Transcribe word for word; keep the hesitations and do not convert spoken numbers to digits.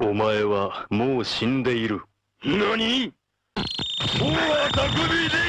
お前はもう死んでいる。何？そうは匠で